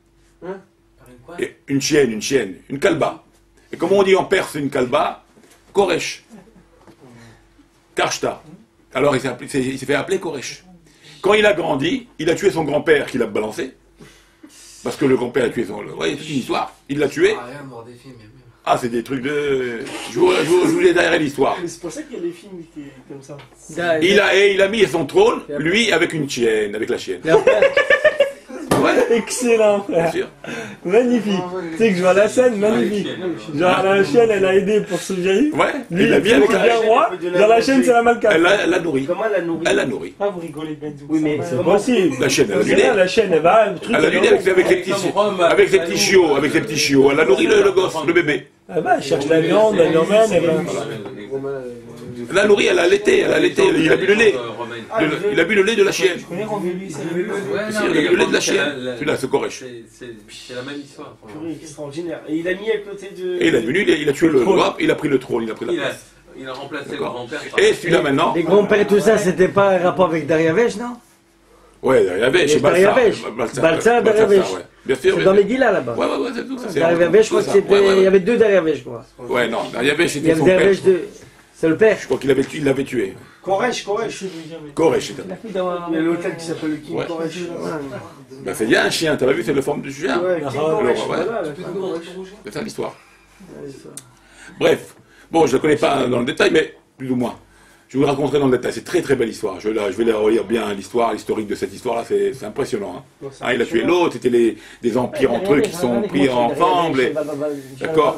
Une chienne, une kalba. Et comment on dit en perse une kalba? Koresh. Karshta. Alors il s'est fait appeler Koresh. Quand il a grandi, il a tué son grand-père qui l'a balancé. Parce que le grand-père a tué son... Ouais, c'est une histoire. Il l'a tué. Ah, c'est des trucs de... Je vous ai derrière l'histoire. Mais c'est pour ça qu'il y a des films qui comme ça. Il a mis son trône, lui, avec une chienne, avec la chienne. Ouais. Excellent, frère. Bien sûr. Magnifique. Tu sais que je vois la scène, magnifique. Genre la chienne, elle a aidé pour se vieillir. Ouais. Lui, il a bien roi. Dans la chaîne, c'est la malcade. Elle l'a nourri. Comment elle l'a nourri? Elle l'a nourri. Ah, vous rigolez bien du Oui, mais c'est possible. La chienne, elle a nourri. La chienne, elle va. Elle a nourri avec ses petits chiots. Elle a nourri le gosse, le bébé. Ah bah, elle cherche la viande, elle l'emmène, elle va. Elle l'a nourri, elle a allaité. Il a bu le lait. Il a bu le lait de la chienne. Il a bu le lait de la chienne. Celui-là, ce Koresh. C'est la même histoire. Extraordinaire. Et il a mis à côté de. Et il est venu, il a tué le roi, il a pris le trône, il a pris la place. Il a remplacé le grand-père. Et celui-là maintenant. Les grands-pères et tout ça, c'était pas un rapport avec Dariavesh, non? Ouais, Dariavesh, c'est Balsa, Dariavesh. Bien sûr. C'est dans les Guilas là-bas. Ouais, c'est tout ça. Dariavesh, je crois que c'était. Il y avait deux Dariavesh, je crois. Ouais, non, Dariavesh, c'était son père. C'est le père. Je crois qu'il l'avait tué. Koresh. C'était. Il y a l'hôtel qui s'appelle le King Koresh. Ben, c'est bien un chien, t'as pas vu, c'est la forme du chien. Ouais, C'est ça l'histoire. Bref, bon, je ne la connais pas dans le détail, mais plus ou moins. Je vous raconterai dans le détail. C'est très très belle histoire. Je vais la relire bien, l'historique de cette histoire-là. C'est impressionnant. Hein. Il a tué l'autre, c'était des empires entre eux qui sont pris ensemble. D'accord.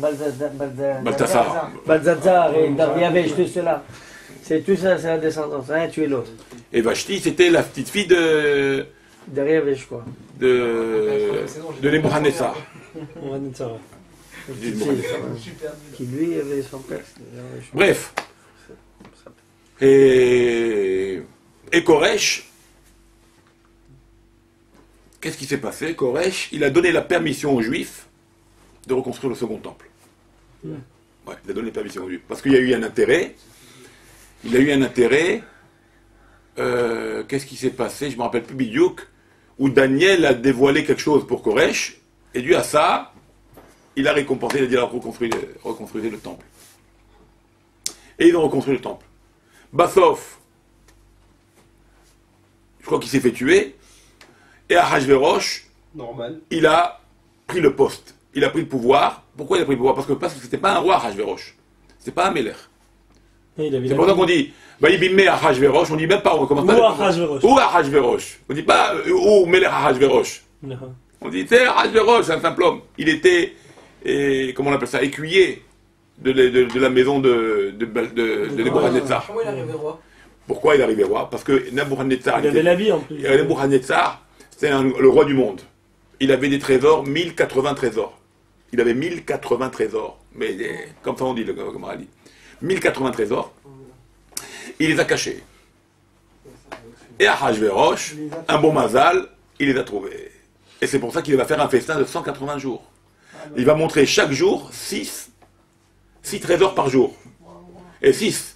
Balthazar et Dariavesh, tout cela. C'est tout ça, c'est la descendance. Un tué l'autre. Et Vashti, c'était la petite fille de Dariavesh, quoi. De Nebuchadnezzar. Qui lui avait son père. Bref. Et Koresh, qu'est-ce qui s'est passé? Koresh, il a donné la permission aux Juifs de reconstruire le second temple. Ouais, il a donné la permission aux Juifs. Parce qu'il y a eu un intérêt. Qu'est-ce qui s'est passé? Je ne me rappelle plus Bidiouk, où Daniel a dévoilé quelque chose pour Koresh, et dû à ça, il a récompensé, il a dit reconstruisez le temple. Et ils ont reconstruit le temple. Bassof, je crois qu'il s'est fait tuer, Et Ahashverosh, Normal. il a pris le poste. Il a pris le pouvoir. Pourquoi il a pris le pouvoir? Parce que c'était pas un roi, Ahashverosh. C'était pas un Melech. C'est pour ça qu'on dit, Vaïbimé Ahashverosh, on dit même pas, on commence pas. Ou Ahashverosh. Ou Ahashverosh. On dit pas, ou Melech Ahashverosh. On dit, c'est Ahashverosh, c'est un simple homme. Il était, comment on appelle ça, écuyer de la maison de Nebuchadnezzar. Comment il est arrivé roi? Pourquoi il est arrivé roi? Parce que Nebuchadnezzar, il avait la vie en plus. Nebuchadnezzar, c'était le roi du monde. Il avait des trésors, 1080 trésors. Il avait 1080 trésors. Mais comme ça on dit, comme on a dit. 1080 trésors. Il les a cachés. Et Ahashverosh, un bon mazal, il les a trouvés. Et c'est pour ça qu'il va faire un festin de 180 jours. Il va montrer chaque jour 6 trésors par jour. Et 6.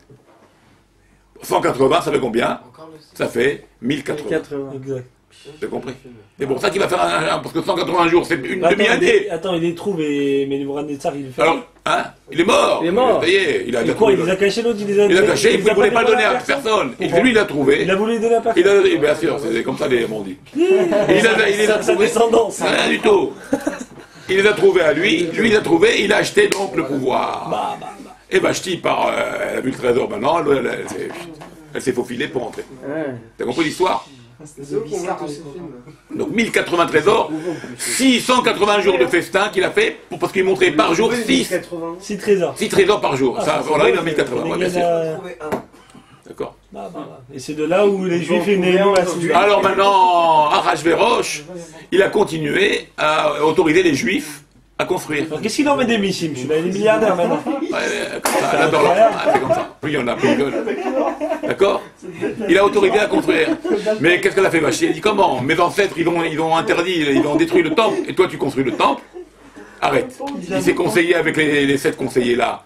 180, ça fait combien? Ça fait 1080. Exact. T'as compris? C'est pour ça qu'il va faire parce que 180 jours, c'est une demi-année. Attends, il les trouve et Nebuchadnezzar, il le fait. Alors, hein? Il est mort. Il est mort. Ça y est, il a quoi, il les a cachés, l'autre, il les a il a caché, il ne voulait pas le donner à personne. Et lui, il l'a trouvé. Il a voulu les donner à personne. Bien sûr, c'est comme ça les bandits. Il les a trouvés. Descendance. Rien du tout. Il les a trouvés à lui, lui il les a trouvés, il a acheté donc le pouvoir. Et Vashti, elle a vu le trésor maintenant, elle s'est faufilée pour entrer. T'as compris l'histoire? C'est eux qui ont tous ces films. Donc 1080 trésors, 680 jours de festin qu'il a fait, parce qu'il montrait par jour 6 trésors. 6 trésors par jour. Ça, on arrive à 1080, ouais, bien sûr. D'accord. Et c'est de là où les Juifs étaient Alors maintenant, Ahashverosh, il a continué à autoriser les Juifs à construire. Qu'est-ce qu'il en met des missiles? Il est milliardaire maintenant. Ouais, comme ça, elle adore l'argent. C'est comme ça. Plus il y en a, plus il gueule. D'accord? Il a autorisé à construire. Mais qu'est-ce qu'elle a fait Vashti? Elle dit comment? Mes ancêtres, ils ont interdit, ils ont détruit le temple, et toi tu construis le temple? Arrête. Il s'est conseillé avec les 7 conseillers là.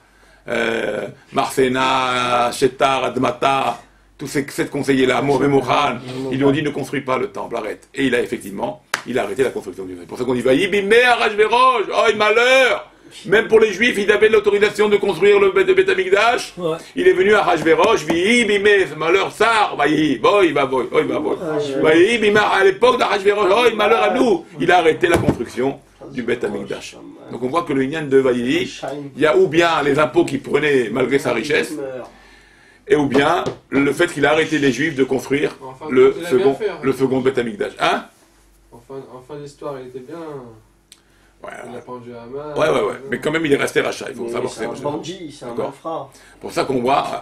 Marsena, Shetar, Admata, tous ces 7 conseillers là, Moremochan, ils lui ont dit ne construis pas le temple, arrête. Et il a effectivement, il a arrêté la construction du temple. C'est pour ça qu'on dit Vaïbimé Ahashverosh, oh malheur! Même pour les Juifs, ils avaient l'autorisation de construire le Beth Amikdash. Ouais. Il est venu à Ahashverosh, Vaïbimé, malheur, Sar, Vaï, boy, va boy, boy, va boy. Vaïbimé, à l'époque d'Ahashverosh, oh malheur à nous! Il a arrêté la construction du Beth Amikdash. Donc on voit que le Inyan de Vaï, il y a ou bien les impôts qu'il prenait malgré sa richesse, et ou bien le fait qu'il a arrêté les Juifs de construire le second Beth Amikdash. Hein? Enfin l'histoire, il était bien. Ouais, il a pendu à main. Ouais. Mais quand même, il est resté rachat. Il faut savoir. C'est un bandit, c'est un malfrat. Pour ça qu'on voit.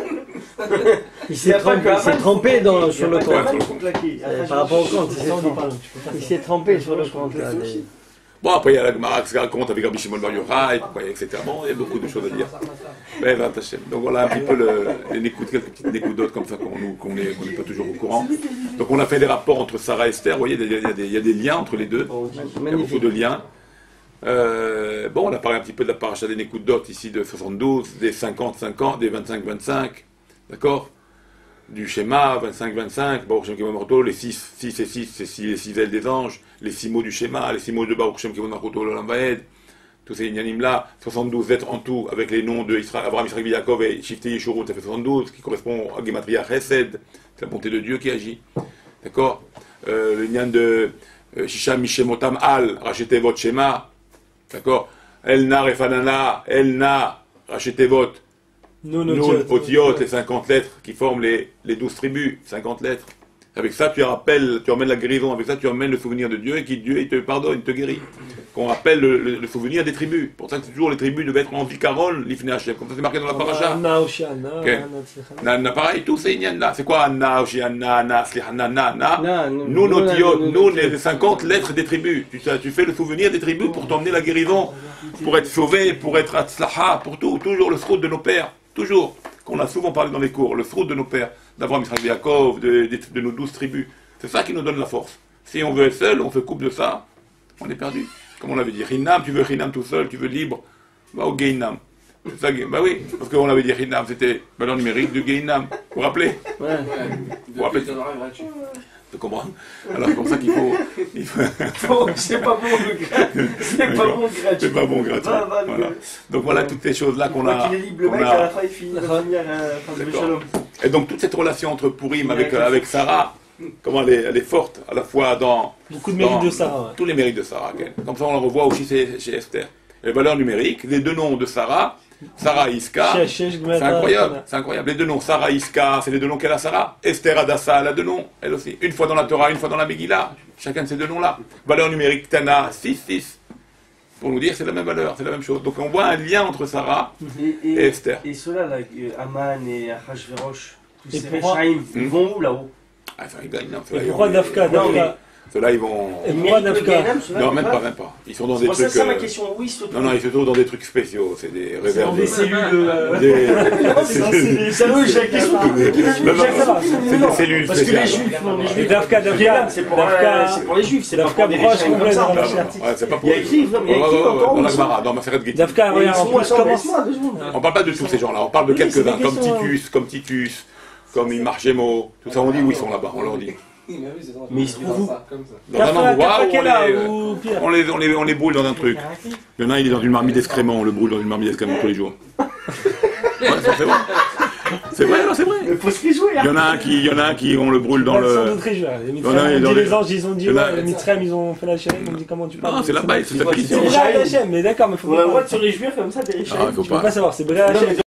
Il s'est trempé sur le compte. Par rapport au compte, il s'est trempé sur le compte. Bon, après, il y a la Gemara qui se raconte avec Rabbi Shimon Bar Yochai, etc. Bon, il y a beaucoup de choses à dire. Donc voilà un petit peu quelques petites nécoudotes comme ça qu'on n'est pas toujours au courant. Donc on a fait des rapports entre Sarah et Esther. Vous voyez, il y a des liens entre les deux. Il y a beaucoup de liens. Bon, on a parlé un petit peu de la paracha des nécoudotes ici de 72, des 50-50, des 25-25. D'accord? Du schéma, 25-25, Baruch Shem Kivon Marto, les 6 et 6, c'est les 6 ailes des anges, les 6 mots du schéma, les 6 mots de Baruch Shem Kivon Marto, l'Olam Vaed, tous ces inyanim-là, 72 êtres en tout, avec les noms de Abraham, Israël, Yaakov et Shifté Yeshurun, ça fait 72, qui correspond à Gematria Chesed, c'est la bonté de Dieu qui agit. D'accord? Le nyan de Shisham Mishemotam Al, Rachetevot Shema, d'accord? Elna Refanana, Elna, Rachetevot, Nun, Otiot, les 50 lettres qui forment les 12 tribus, 50 lettres. Avec ça, tu emmènes la guérison, avec ça, tu emmènes le souvenir de Dieu, et Dieu, il te pardonne, il te guérit. Qu'on rappelle le souvenir des tribus. Pour ça que toujours les tribus devaient être en Vikaron, l'Ifne Hashem. Comme ça, c'est marqué dans la paracha. Anna, pareil, tous ces ignan-là. C'est quoi Anna, Oshiana, Anna, Slihana, Anna, Nun, Otiot, Nun, les 50 lettres des tribus. Tu fais le souvenir des tribus pour t'emmener la guérison, pour être sauvé, pour être Atzlaha, pour tout. Toujours le sroud de nos pères. Toujours, qu'on a souvent parlé dans les cours, le sroud de nos pères, d'Abraham, Israël, Yaakov, de nos 12 tribus. C'est ça qui nous donne la force. Si on veut être seul, on se coupe de ça, on est perdu. Comme on l'avait dit, Hinam, tu veux Hinam tout seul, tu veux libre, va au Geinam. C'est ça, bah oui, parce qu'on avait dit Hinam, c'était valeur numérique du Geinam. Vous vous rappelez? Ouais. Vous vous rappelez? Tu comprends? Alors c'est pour ça qu'il faut... C'est pas bon le gratuit. C'est pas bon gratuit. C'est pas bon gratuit. Voilà. Donc voilà toutes ces choses-là qu'on a... Le mec à la fin il finit. Et donc toute cette relation entre Purim avec Sarah, comment elle est forte, à la fois dans... Beaucoup de mérites de Sarah. Ouais. Tous les mérites de Sarah. Comme ça, on le revoit aussi chez Esther. Les valeurs numériques, les deux noms de Sarah, Sarah Iska, c'est incroyable, c'est incroyable. Les deux noms, Sarah Iska, c'est les deux noms qu'elle a Sarah. Esther Adassa, elle a deux noms, elle aussi. Une fois dans la Torah, une fois dans la Megillah. Chacun de ces deux noms-là. Valeur numérique, Tana, 6. Pour nous dire c'est la même valeur, c'est la même chose. Donc on voit un lien entre Sarah et Esther. Et ceux-là, là, Aman et Achashverosh, tous Et ces pourquoi Rechaim, ils vont où là-haut? Ah, ça, ils gagnent, non. Et pourquoi Dafka? Ceux-là, ils vont... Et pourquoi Dafka? Non, même pas. Ils sont dans des trucs... C'est ça ma question, oui, se Non, ils se trouvent dans des trucs spéciaux, c'est des réserves... des cellules... C'est ça oui, j'ai la question. C'est des cellules parce que les spéciales. juifs, Dafka, c'est pour les juifs, c'est Dafka proche complète dans la chair. C'est pas Il y a écrit dans la Gemara, dans Maseret Gittin. Dafka, regarde, en plus, On parle pas de tous ces gens-là, on parle de quelques-uns, comme Titus, comme Imar Gemo, tout ça, on dit où ils sont là-bas, on leur dit. Mais ils se trouvent où? Dans un endroit où on les brûle dans un truc. Il y en a un, il est dans une marmite d'excréments, on le brûle dans une marmite d'excréments tous les jours. Ouais, ça, c'est vrai. C'est vrai, non, c'est vrai. Il faut se réjouir. Il y en a un qui, on le brûle dans le... Les anges, ils ont dit, ouais, les Mitzrayim, ils ont fait la chérie, ils ont dit comment tu parles. Non, c'est là-bas, c'est ça. C'est Bréa Hachem, mais d'accord, mais faut On a le droit de se réjouir comme ça des Rechaim. Ah, il faut pas savoir, c'est Bréa Hachem.